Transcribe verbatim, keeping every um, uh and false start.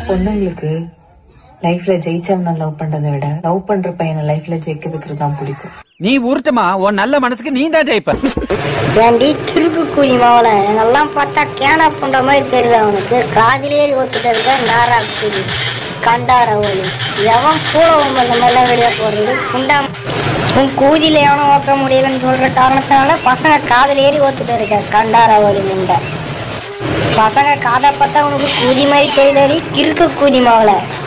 பொண்ணுங்களுக்கு லைஃப்ல ஜெயிச்சவன லவ் பண்றதை விட லவ் பண்ற பையனை லைஃப்ல ஜெயிக்க வைக்கிறது தான் பிடிக்கும். நீ உருட்டுமா, உன் நல்ல மனசுக்கு நீ தான் ஜெயிப்ப. ஏண்டி கிறுக்கு கூலி மாவள எங்கெல்லாம் பார்த்தா கேனா பண்ற மாதிரி தெரியுது. அவனுக்கு காதிலேயே ஒத்துட்டு இருக்க நாரா கூலி கண்டார ஒளி எவன் கூட அந்த மாதிரிலாம் வெளியே போடுறது குண்டா. உன் கூதியில எவனும் ஓக்க முடியலன்னு சொல்ற காரணத்தினால பசங்க காதில் ஏறி ஒத்துட்டு இருக்க கண்டார ஒளி முண்டை. பசங்க காதை பார்த்தா உனக்கு கூதி மாதிரி தெரியுதாடி கிறுக்கு கூதி மாவள.